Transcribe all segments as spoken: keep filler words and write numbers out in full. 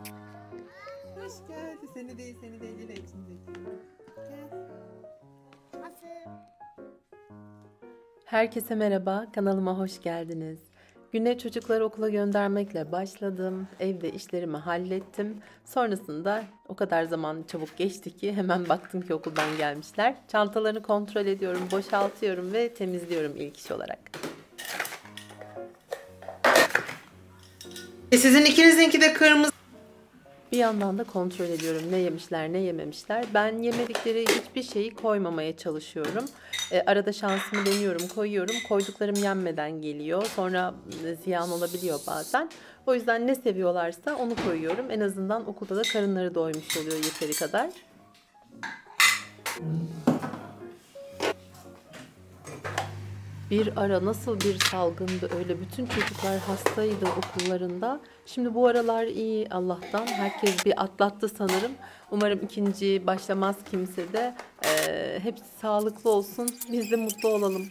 Hoş geldin. Seni değil, seni değil. Yine içindeki. Gel. Herkese merhaba, kanalıma hoş geldiniz. Güne çocukları okula göndermekle başladım. Evde işlerimi hallettim. Sonrasında o kadar zaman çabuk geçti ki hemen baktım ki okuldan gelmişler. Çantalarını kontrol ediyorum, boşaltıyorum ve temizliyorum ilk iş olarak. E sizin ikinizinki de kırmızı. Bir yandan da kontrol ediyorum ne yemişler ne yememişler. Ben yemedikleri hiçbir şeyi koymamaya çalışıyorum. E, arada şansımı deniyorum, koyuyorum. Koyduklarım yenmeden geliyor. Sonra ziyan olabiliyor bazen. O yüzden ne seviyorlarsa onu koyuyorum. En azından okulda da karınları doymuş oluyor yeteri kadar. Bir ara nasıl bir salgındı öyle, bütün çocuklar hastaydı okullarında. Şimdi bu aralar iyi Allah'tan, herkes bir atlattı sanırım. Umarım ikinci başlamaz kimse de. Ee, hepsi sağlıklı olsun, biz de mutlu olalım.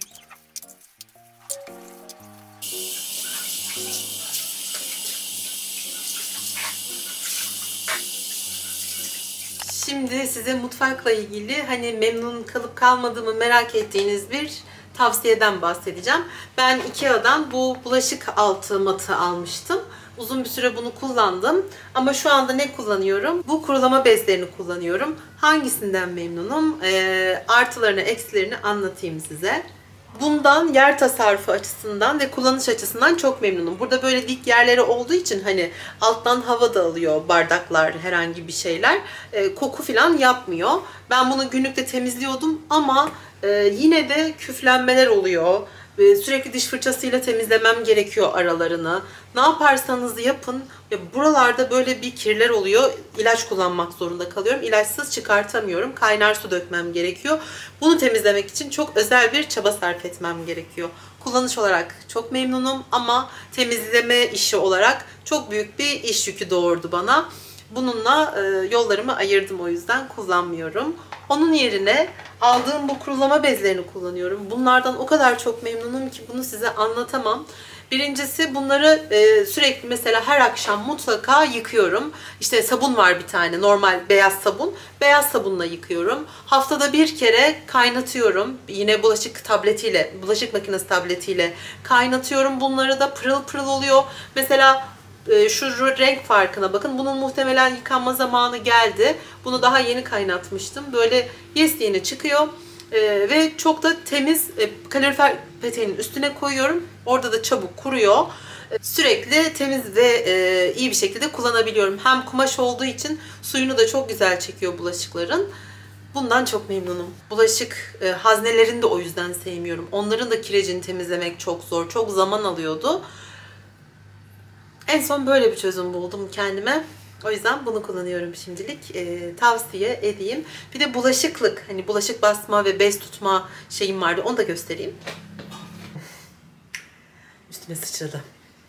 Şimdi size mutfakla ilgili hani memnun kalıp kalmadığımı merak ettiğiniz bir tavsiyeden bahsedeceğim. Ben Ikea'dan bu bulaşık altı matı almıştım. Uzun bir süre bunu kullandım. Ama şu anda ne kullanıyorum? Bu kurulama bezlerini kullanıyorum. Hangisinden memnunum? E, artılarını, eksilerini anlatayım size. Bundan yer tasarrufu açısından ve kullanış açısından çok memnunum. Burada böyle dik yerleri olduğu için hani alttan hava da alıyor, bardaklar, herhangi bir şeyler. E, koku falan yapmıyor. Ben bunu günlükte temizliyordum ama e, yine de küflenmeler oluyor. E, sürekli diş fırçasıyla temizlemem gerekiyor aralarını. Ne yaparsanız yapın. Ya buralarda böyle bir kirler oluyor. İlaç kullanmak zorunda kalıyorum. İlaçsız çıkartamıyorum. Kaynar su dökmem gerekiyor. Bunu temizlemek için çok özel bir çaba sarf etmem gerekiyor. Kullanış olarak çok memnunum ama temizleme işi olarak çok büyük bir iş yükü doğurdu bana. Bununla e, yollarımı ayırdım, o yüzden kullanmıyorum. Onun yerine aldığım bu kurulama bezlerini kullanıyorum. Bunlardan o kadar çok memnunum ki bunu size anlatamam. Birincisi, bunları e, sürekli mesela her akşam mutlaka yıkıyorum. İşte sabun var bir tane, normal beyaz sabun. Beyaz sabunla yıkıyorum. Haftada bir kere kaynatıyorum. Yine bulaşık tabletiyle, bulaşık makinesi tabletiyle kaynatıyorum. Bunları da pırıl pırıl oluyor. Mesela e, şu renk farkına bakın. Bunun muhtemelen yıkanma zamanı geldi. Bunu daha yeni kaynatmıştım. Böyle yes yeni çıkıyor. Ee, ve çok da temiz, e, kalorifer peteğinin üstüne koyuyorum. Orada da çabuk kuruyor. Ee, sürekli temiz ve e, iyi bir şekilde kullanabiliyorum. Hem kumaş olduğu için suyunu da çok güzel çekiyor bulaşıkların. Bundan çok memnunum. Bulaşık e, haznelerini de o yüzden sevmiyorum. Onların da kirecini temizlemek çok zor. Çok zaman alıyordu. En son böyle bir çözüm buldum kendime. O yüzden bunu kullanıyorum şimdilik. Ee, tavsiye edeyim. Bir de bulaşıklık, hani bulaşık basma ve bez tutma şeyim vardı. Onu da göstereyim. Üstüme sıçradı.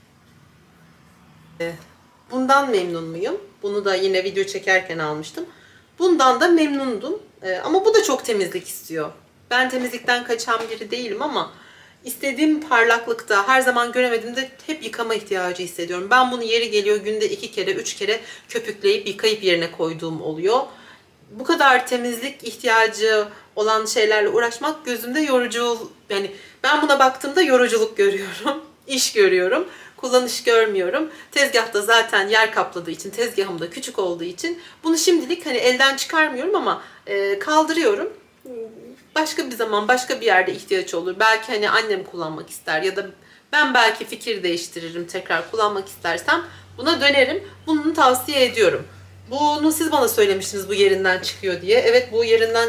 Ee, bundan memnun muyum? Bunu da yine video çekerken almıştım. Bundan da memnundum. Ee, ama bu da çok temizlik istiyor. Ben temizlikten kaçan biri değilim ama İstediğim parlaklıkta, her zaman göremediğimde hep yıkama ihtiyacı hissediyorum. Ben bunu yeri geliyor günde iki kere, üç kere köpükleyip yıkayıp yerine koyduğum oluyor. Bu kadar temizlik ihtiyacı olan şeylerle uğraşmak gözümde yorucu, yani ben buna baktığımda yoruculuk görüyorum, iş görüyorum, kullanış görmüyorum. Tezgahta zaten yer kapladığı için, tezgahım da küçük olduğu için bunu şimdilik hani elden çıkarmıyorum ama e, kaldırıyorum. Başka bir zaman, başka bir yerde ihtiyaç olur. Belki hani annem kullanmak ister ya da ben belki fikir değiştiririm, tekrar kullanmak istersem buna dönerim. Bunu tavsiye ediyorum. Bunu siz bana söylemiştiniz, bu yerinden çıkıyor diye. Evet, bu yerinden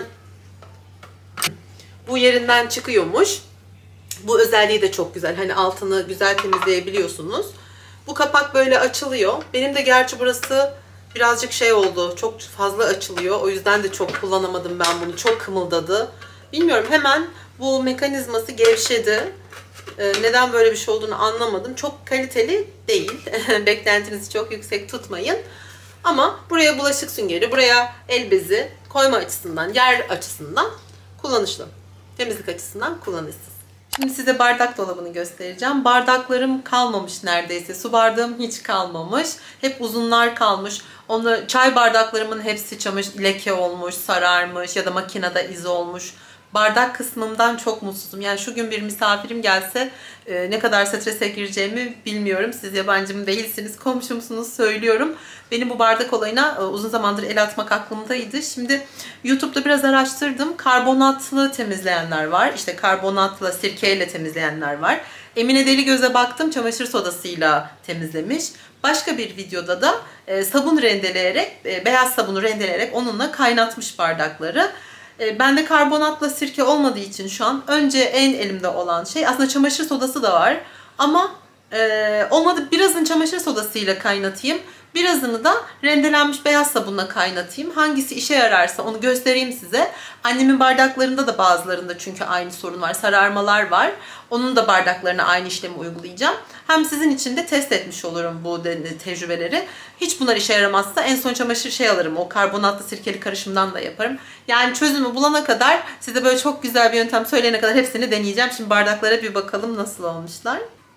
bu yerinden çıkıyormuş. Bu özelliği de çok güzel. Hani altını güzel temizleyebiliyorsunuz. Bu kapak böyle açılıyor. Benim de gerçi burası birazcık şey oldu. Çok fazla açılıyor. O yüzden de çok kullanamadım ben bunu. Çok kımıldadı. Bilmiyorum, hemen bu mekanizması gevşedi. Ee, neden böyle bir şey olduğunu anlamadım. Çok kaliteli değil. Beklentinizi çok yüksek tutmayın. Ama buraya bulaşık süngeri, buraya el bezi koyma açısından, yer açısından kullanışlı. Temizlik açısından kullanışsız. Şimdi size bardak dolabını göstereceğim. Bardaklarım kalmamış neredeyse. Su bardağım hiç kalmamış. Hep uzunlar kalmış. Onu, çay bardaklarımın hepsi çamaşır, leke olmuş, sararmış ya da makinede iz olmuş. Bardak kısmımdan çok mutsuzum. Yani şu gün bir misafirim gelse e, ne kadar strese gireceğimi bilmiyorum. Siz yabancım değilsiniz, komşumsunuz söylüyorum. Benim bu bardak olayına e, uzun zamandır el atmak aklımdaydı. Şimdi YouTube'da biraz araştırdım. Karbonatlı temizleyenler var. İşte karbonatla, sirkeyle temizleyenler var. Emine Deligöz'e baktım, çamaşır sodasıyla temizlemiş. Başka bir videoda da e, sabun rendeleyerek, e, beyaz sabunu rendeleyerek onunla kaynatmış bardakları. Bende karbonatla sirke olmadığı için şu an önce en elimde olan şey, aslında çamaşır sodası da var ama e, olmadı birazını çamaşır sodasıyla kaynatayım. Birazını da rendelenmiş beyaz sabunla kaynatayım. Hangisi işe yararsa onu göstereyim size. Annemin bardaklarında da bazılarında çünkü aynı sorun var. Sararmalar var. Onun da bardaklarına aynı işlemi uygulayacağım. Hem sizin için de test etmiş olurum bu tecrübeleri. Hiç bunlar işe yaramazsa en son çamaşır şey alırım. O karbonatlı sirkeli karışımdan da yaparım. Yani çözümü bulana kadar, size böyle çok güzel bir yöntem söyleyene kadar hepsini deneyeceğim. Şimdi bardaklara bir bakalım nasıl olmuşlar.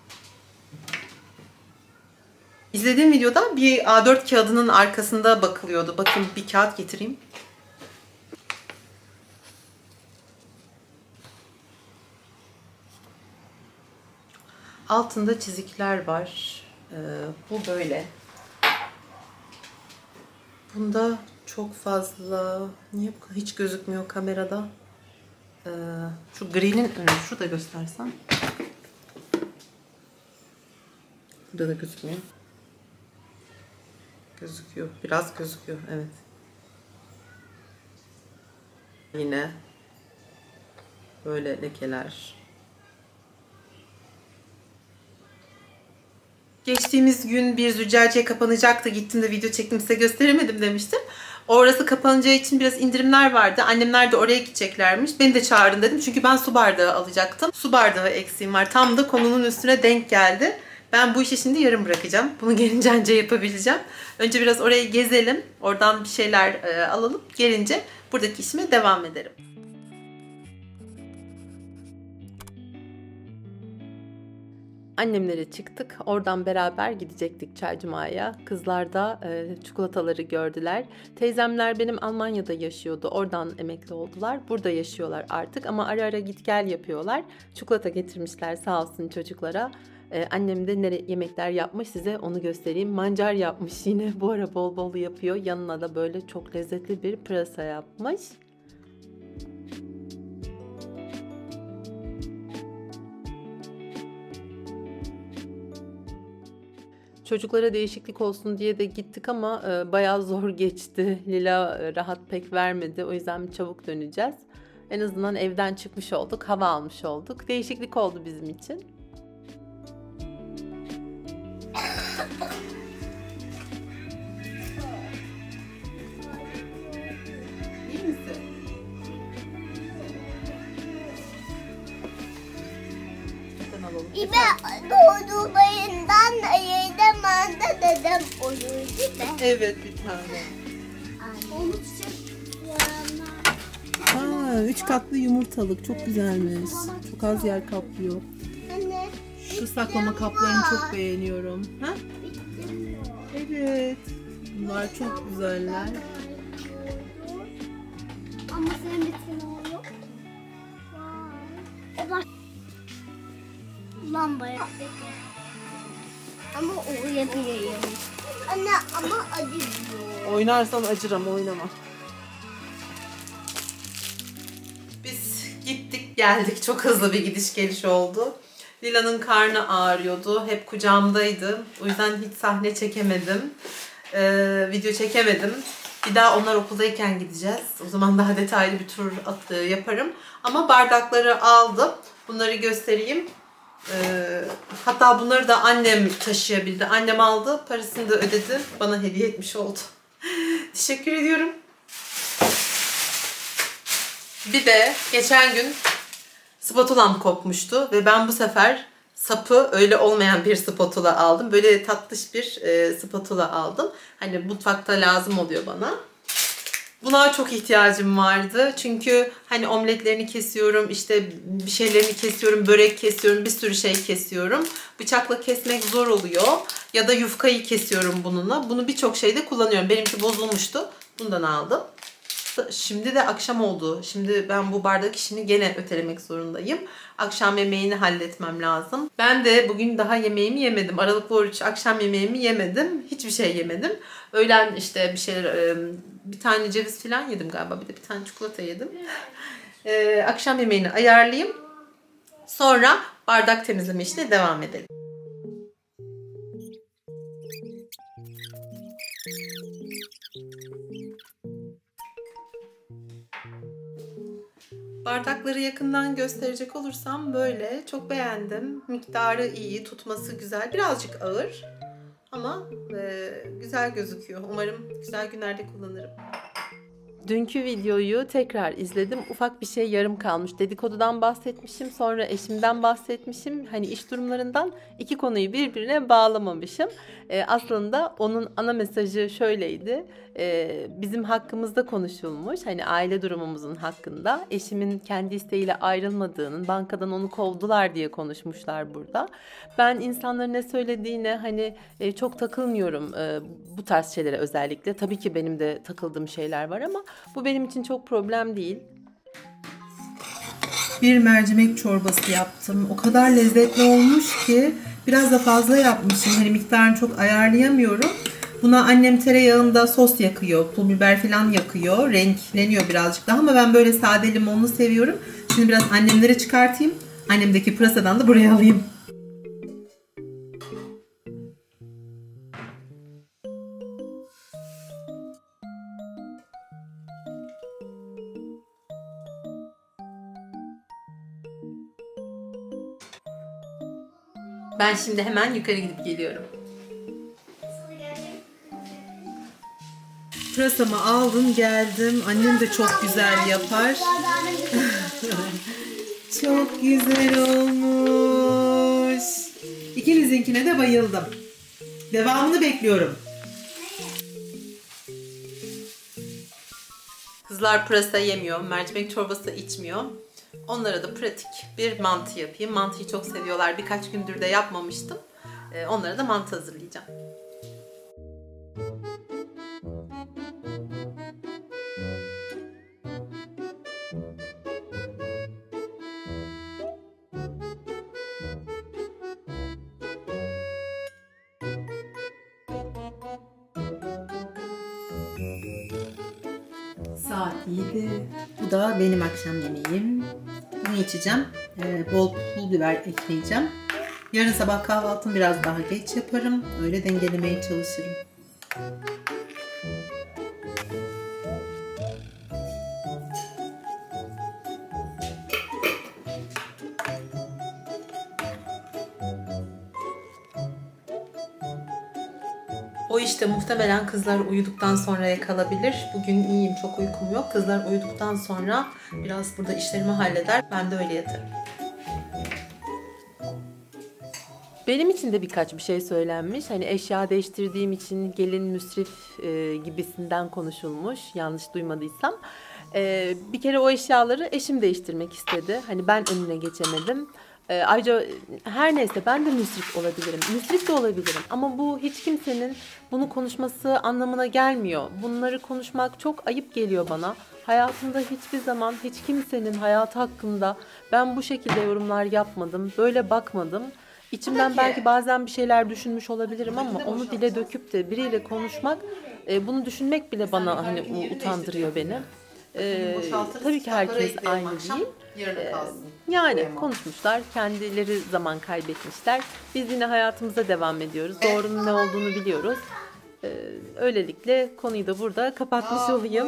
İzlediğim videoda bir A dört kağıdının arkasında bakılıyordu. Bakın bir kağıt getireyim. Altında çizikler var. Ee, bu böyle. Bunda çok fazla, niye hiç gözükmüyor kamerada? Ee, şu green'in önü, şurada göstersem. Burada da gözükmüyor. Gözüküyor. Biraz gözüküyor. Evet. Yine böyle lekeler. Geçtiğimiz gün bir züccaciye kapanacaktı. Gittim de video çektim, size gösteremedim demiştim. Orası kapanacağı için biraz indirimler vardı. Annemler de oraya gideceklermiş. Beni de çağırın dedim. Çünkü ben su bardağı alacaktım. Su bardağı eksiğim var. Tam da konunun üstüne denk geldi. Ben bu işi şimdi yarım bırakacağım. Bunu gelince anca yapabileceğim. Önce biraz orayı gezelim. Oradan bir şeyler e, alalım. Gelince buradaki işime devam ederim. Annemlere çıktık. Oradan beraber gidecektik Çaycuma'ya. Kızlar da e, çikolataları gördüler. Teyzemler benim Almanya'da yaşıyordu. Oradan emekli oldular. Burada yaşıyorlar artık ama ara ara git gel yapıyorlar. Çikolata getirmişler sağ olsun çocuklara. Ee, annem de ne yemekler yapmış, size onu göstereyim. Mancar yapmış yine, bu ara bol bol yapıyor. Yanına da böyle çok lezzetli bir pırasa yapmış. Çocuklara değişiklik olsun diye de gittik ama e, bayağı zor geçti. Lila e, rahat pek vermedi. O yüzden çabuk döneceğiz. En azından evden çıkmış olduk, hava almış olduk. Değişiklik oldu bizim için. İyi misin? İbe doğduğundan yedem anda dedem olur değil mi? Evet, bir tane. Onu Aa, üç katlı yumurtalık, çok güzelmiş. Çok az yer kaplıyor. Anne. Şu saklama kaplarını çok beğeniyorum. Ha? Evet. Bunlar çok güzeller. Ama senin bitin oluyor. Vay. Lamba yapıyor. Ama o yapıyor. Anne ama acıyor. Oynarsan acıram, oynama. Biz gittik geldik. Çok hızlı bir gidiş geliş oldu. Lila'nın karnı ağrıyordu. Hep kucağımdaydı. O yüzden hiç sahne çekemedim. Ee, video çekemedim. Bir daha onlar okuldayken gideceğiz. O zaman daha detaylı bir tur atı yaparım. Ama bardakları aldım. Bunları göstereyim. Ee, hatta bunları da annem taşıyabildi. Annem aldı. Parasını da ödedi. Bana hediye etmiş oldu. Teşekkür ediyorum. Bir de geçen gün spatulam kopmuştu ve ben bu sefer sapı öyle olmayan bir spatula aldım. Böyle tatlış bir e, spatula aldım. Hani mutfakta lazım oluyor bana. Buna çok ihtiyacım vardı. Çünkü hani omletlerini kesiyorum, işte bir şeylerini kesiyorum, börek kesiyorum, bir sürü şey kesiyorum. Bıçakla kesmek zor oluyor. Ya da yufkayı kesiyorum bununla. Bunu birçok şeyde kullanıyorum. Benimki bozulmuştu. Bundan aldım. Şimdi de akşam oldu. Şimdi ben bu bardak işini gene ötelemek zorundayım. Akşam yemeğini halletmem lazım. Ben de bugün daha yemeğimi yemedim. Aralıklı oruç akşam yemeğimi yemedim. Hiçbir şey yemedim. Öğlen işte bir şeyler, bir tane ceviz falan yedim galiba. Bir de bir tane çikolata yedim. Ee, akşam yemeğini ayarlayayım. Sonra bardak temizleme işine devam edelim. Bardakları yakından gösterecek olursam böyle. Çok beğendim. Miktarı iyi, tutması güzel. Birazcık ağır ama e, güzel gözüküyor. Umarım güzel günlerde kullanırım. Dünkü videoyu tekrar izledim. Ufak bir şey yarım kalmış. Dedikodudan bahsetmişim. Sonra eşimden bahsetmişim. Hani iş durumlarından iki konuyu birbirine bağlamamışım. Ee, aslında onun ana mesajı şöyleydi. Ee, bizim hakkımızda konuşulmuş. Hani aile durumumuzun hakkında. Eşimin kendi isteğiyle ayrılmadığının, bankadan onu kovdular diye konuşmuşlar burada. Ben insanların ne söylediğine hani e, çok takılmıyorum e, bu tarz şeylere özellikle. Tabii ki benim de takıldığım şeyler var ama bu benim için çok problem değil. Bir mercimek çorbası yaptım. O kadar lezzetli olmuş ki biraz da fazla yapmışım. Hani miktarını çok ayarlayamıyorum. Buna annem tereyağında sos yakıyor. Pul biber falan yakıyor. Renkleniyor birazcık daha ama ben böyle sade limonlu seviyorum. Şimdi biraz annemlere çıkartayım. Annemdeki pırasadan da buraya alayım. Ben şimdi hemen yukarı gidip geliyorum. Pırasamı aldım geldim. Annem de çok güzel yapar. Çok güzel olmuş. İkinizinkine de bayıldım. Devamını bekliyorum. Kızlar pırasa yemiyor. Mercimek çorbası içmiyor. Onlara da pratik bir mantı yapayım. Mantıyı çok seviyorlar. Birkaç gündür de yapmamıştım. Onlara da mantı hazırlayacağım. Saat yedi. Bu da benim akşam yemeğim. Bunu içeceğim. Ee, bol pul biber ekleyeceğim. Yarın sabah kahvaltımı biraz daha geç yaparım. Öyle dengelemeye çalışırım. O işte muhtemelen kızlar uyuduktan sonraya kalabilir. Bugün iyiyim, çok uykum yok. Kızlar uyuduktan sonra biraz burada işlerimi halleder. Ben de öyle yatarım. Benim için de birkaç bir şey söylenmiş. Hani eşya değiştirdiğim için gelin müsrif e, gibisinden konuşulmuş. Yanlış duymadıysam. E, bir kere o eşyaları eşim değiştirmek istedi. Hani ben önüne geçemedim. E, ayrıca her neyse ben de müsrif olabilirim. Müsrif de olabilirim. Ama bu hiç kimsenin bunu konuşması anlamına gelmiyor. Bunları konuşmak çok ayıp geliyor bana. Hayatımda hiçbir zaman hiç kimsenin hayatı hakkında ben bu şekilde yorumlar yapmadım. Böyle bakmadım. İçimden belki bazen bir şeyler düşünmüş olabilirim ama onu dile döküp de biriyle konuşmak, e, bunu düşünmek bile bana hani utandırıyor beni. E, tabii ki herkes aynı değil. E, yani konuşmuşlar, kendileri zaman kaybetmişler. Biz yine hayatımıza devam ediyoruz. Doğrunun ne olduğunu biliyoruz. E, öylelikle konuyu da burada kapatmış olayım.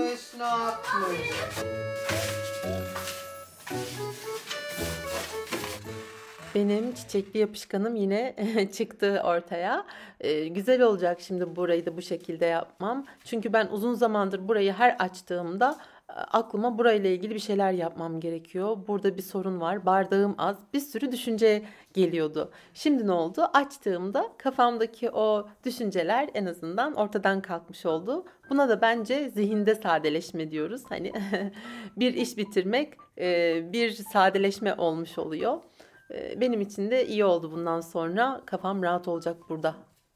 Benim çiçekli yapışkanım yine çıktı ortaya. Ee, güzel olacak şimdi burayı da bu şekilde yapmam. Çünkü ben uzun zamandır burayı her açtığımda aklıma burayla ilgili bir şeyler yapmam gerekiyor. Burada bir sorun var, bardağım az, bir sürü düşünce geliyordu. Şimdi ne oldu? Açtığımda kafamdaki o düşünceler en azından ortadan kalkmış oldu. Buna da bence zihinde sadeleşme diyoruz. Hani bir iş bitirmek e, bir sadeleşme olmuş oluyor. E, Benim için de iyi oldu bundan sonra. Kafam rahat olacak burada.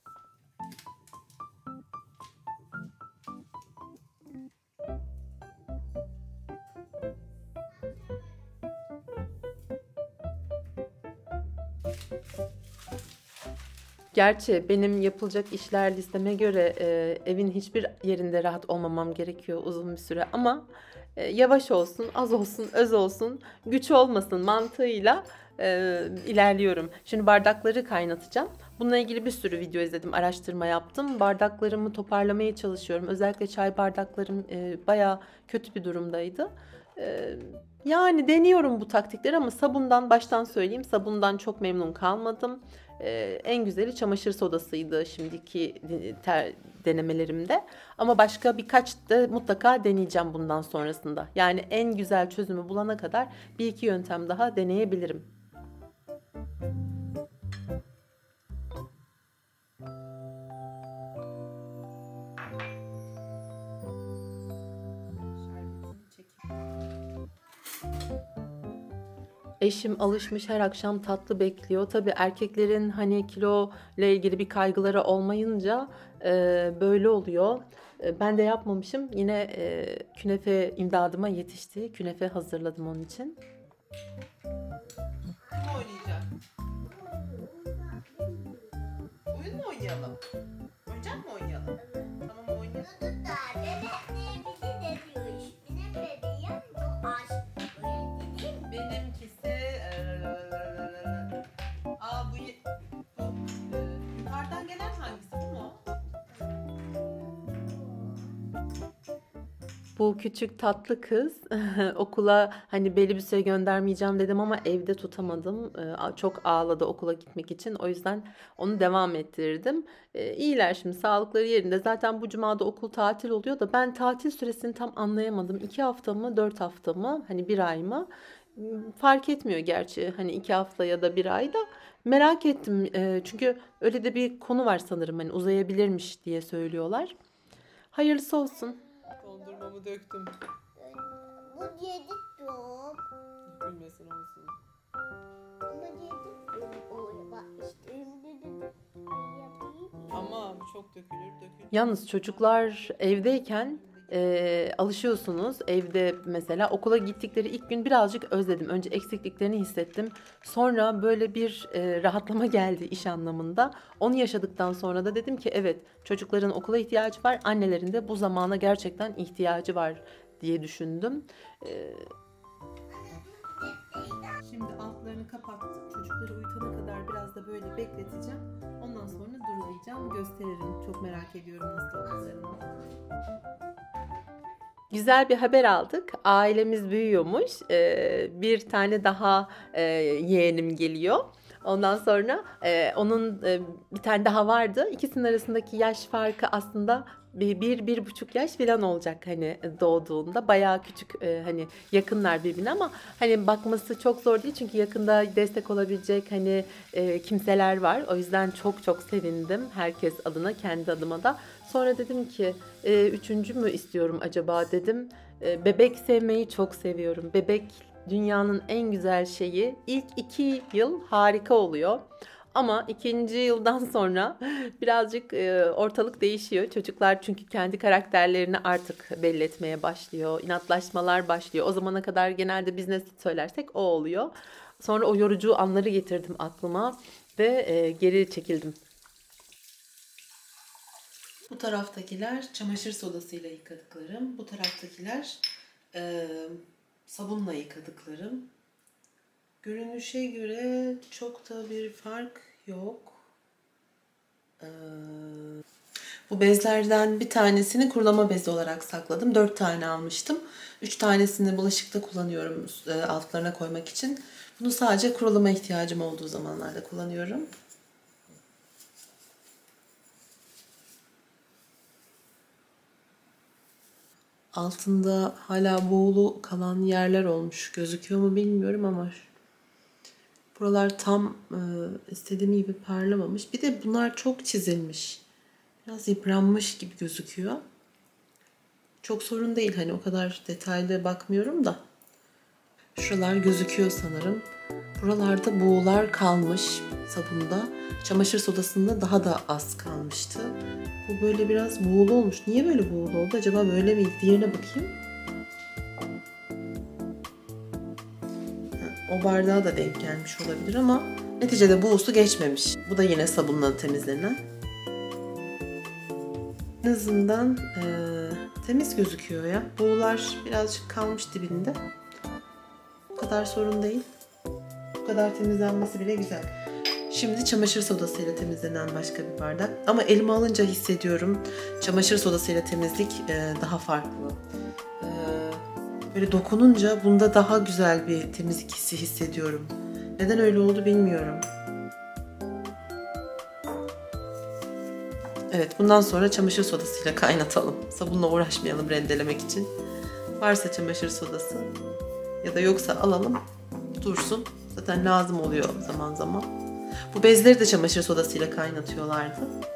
Gerçi benim yapılacak işler listeme göre e, evin hiçbir yerinde rahat olmamam gerekiyor uzun bir süre ama e, yavaş olsun, az olsun, öz olsun, güç olmasın mantığıyla e, ilerliyorum. Şimdi bardakları kaynatacağım. Bununla ilgili bir sürü video izledim, araştırma yaptım. Bardaklarımı toparlamaya çalışıyorum. Özellikle çay bardaklarım e, bayağı kötü bir durumdaydı. E, Yani deniyorum bu taktikleri ama sabundan baştan söyleyeyim, sabundan çok memnun kalmadım. Ee, en güzeli çamaşır sodasıydı şimdiki ter, denemelerimde. Ama başka birkaç da mutlaka deneyeceğim bundan sonrasında. Yani en güzel çözümü bulana kadar bir iki yöntem daha deneyebilirim. Eşim alışmış her akşam tatlı bekliyor. Tabii erkeklerin hani kilo ile ilgili bir kaygıları olmayınca e, böyle oluyor. E, ben de yapmamışım. Yine e, künefe imdadıma yetişti. Künefe hazırladım onun için. Kim oynayacak? Oyun mu oynayalım? Oyuncak mı oynayalım? Tamam oynayalım. Benimkisi eee, aa bu, ye- bu eee, yukarıdan gelen hangisi, bu mu? Bu küçük tatlı kız okula hani belli bir süre göndermeyeceğim dedim ama evde tutamadım. Ee, Çok ağladı okula gitmek için. O yüzden onu devam ettirdim. Ee, İyiler şimdi, sağlıkları yerinde. Zaten bu cumada okul tatil oluyor da ben tatil süresini tam anlayamadım. İki hafta mı, dört hafta mı, hani bir ay mı? Hmm, Fark etmiyor gerçi, hani iki hafta ya da bir ay da. Merak ettim. Ee, çünkü öyle de bir konu var sanırım, hani uzayabilirmiş diye söylüyorlar. Hayırlısı olsun. Dondurmamı döktüm. Bu yedi top. Gülmesin olsun. Ama yedi top. Oy bak işte şimdi de yapayım. Ama bu çok dökülür dökülür. Yalnız çocuklar evdeyken e, alışıyorsunuz. Evde mesela okula gittikleri ilk gün birazcık özledim. Önce eksikliklerini hissettim. Sonra böyle bir e, rahatlama geldi iş anlamında. Onu yaşadıktan sonra da dedim ki evet, çocukların okula ihtiyacı var. Annelerin de bu zamana gerçekten ihtiyacı var diye düşündüm. E, Şimdi altlarını kapattım. Çocukları uyutana kadar biraz da böyle bekleteceğim. Ondan sonra durulayacağım. Gösteririm. Çok merak ediyorum nasıl olduklarını. Güzel bir haber aldık. Ailemiz büyüyormuş. Ee, bir tane daha e, yeğenim geliyor. Ondan sonra e, onun e, bir tane daha vardı. İkisinin arasındaki yaş farkı aslında bir, bir, bir buçuk yaş falan olacak hani doğduğunda. Bayağı küçük, e, hani yakınlar birbirine ama hani bakması çok zor değil. Çünkü yakında destek olabilecek hani e, kimseler var. O yüzden çok çok sevindim herkes adına, kendi adıma da. Sonra dedim ki e, üçüncü mü istiyorum acaba dedim. E, bebek sevmeyi çok seviyorum. Bebek dünyanın en güzel şeyi. İlk iki yıl harika oluyor. Ama ikinci yıldan sonra birazcık e, ortalık değişiyor. Çocuklar çünkü kendi karakterlerini artık belli etmeye başlıyor. İnatlaşmalar başlıyor. O zamana kadar genelde biz ne söylersek o oluyor. Sonra o yorucu anları getirdim aklıma ve e, geri çekildim. Bu taraftakiler çamaşır sodasıyla yıkadıklarım. Bu taraftakiler e, sabunla yıkadıklarım. Görünüşe göre çok da bir fark yok. Ee, bu bezlerden bir tanesini kurulama bezi olarak sakladım. Dört tane almıştım. Üç tanesini bulaşıkta kullanıyorum e, altlarına koymak için. Bunu sadece kurulama ihtiyacım olduğu zamanlarda kullanıyorum. Altında hala buğulu kalan yerler olmuş. Gözüküyor mu bilmiyorum ama buralar tam e, istediğim gibi parlamamış. Bir de bunlar çok çizilmiş. Biraz yıpranmış gibi gözüküyor. Çok sorun değil. Hani o kadar detaylı bakmıyorum da. Şuralar gözüküyor sanırım. Buralarda buğular kalmış sabunda. Çamaşır sodasında daha da az kalmıştı. Bu böyle biraz buğulu olmuş. Niye böyle buğulu oldu? Acaba böyle miydi? Diğerine bakayım. O bardağa da denk gelmiş olabilir ama neticede buğusu geçmemiş. Bu da yine sabunla temizlenen. En azından e, temiz gözüküyor ya. Buğular birazcık kalmış dibinde. Bu kadar sorun değil. Bu kadar temizlenmesi bile güzel. Şimdi çamaşır sodasıyla temizlenen başka bir bardak. Ama elime alınca hissediyorum. Çamaşır sodasıyla temizlik e, daha farklı. E, böyle dokununca bunda daha güzel bir temizlik hissi hissediyorum. Neden öyle oldu bilmiyorum. Evet, bundan sonra çamaşır sodasıyla kaynatalım. Sabunla uğraşmayalım rendelemek için. Varsa çamaşır sodası ya da yoksa alalım, dursun. Zaten lazım oluyor zaman zaman. Bu bezleri de çamaşır sodasıyla kaynatıyorlardı.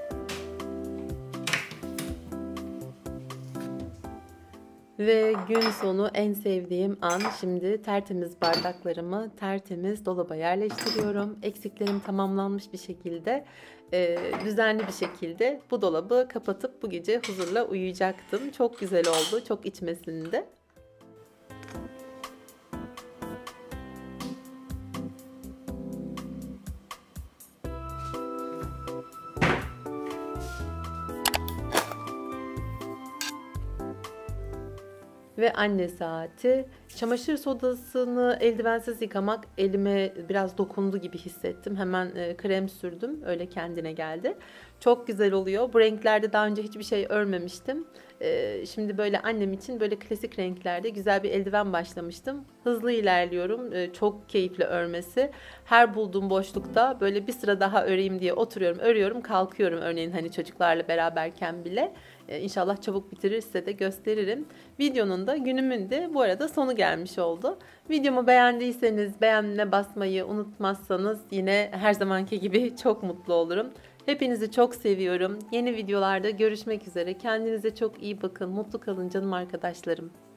Ve gün sonu en sevdiğim an, şimdi tertemiz bardaklarımı tertemiz dolaba yerleştiriyorum. Eksiklerim tamamlanmış bir şekilde, e, düzenli bir şekilde bu dolabı kapatıp bu gece huzurla uyuyacaktım. Çok güzel oldu, çok içmesinde. Ve anne saati. Çamaşır sodasını eldivensiz yıkamak elime biraz dokundu gibi hissettim. Hemen e, krem sürdüm. Öyle kendine geldi. Çok güzel oluyor. Bu renklerde daha önce hiçbir şey örmemiştim. E, şimdi böyle annem için böyle klasik renklerde güzel bir eldiven başlamıştım. Hızlı ilerliyorum. E, çok keyifli örmesi. Her bulduğum boşlukta böyle bir sıra daha öreyim diye oturuyorum, örüyorum, kalkıyorum. Örneğin hani çocuklarla beraberken bile. Ee, İnşallah çabuk bitirirse de gösteririm. Videonun da günümün de bu arada sonu gelmiş oldu. Videomu beğendiyseniz beğenme basmayı unutmazsanız yine her zamanki gibi çok mutlu olurum. Hepinizi çok seviyorum. Yeni videolarda görüşmek üzere. Kendinize çok iyi bakın. Mutlu kalın canım arkadaşlarım.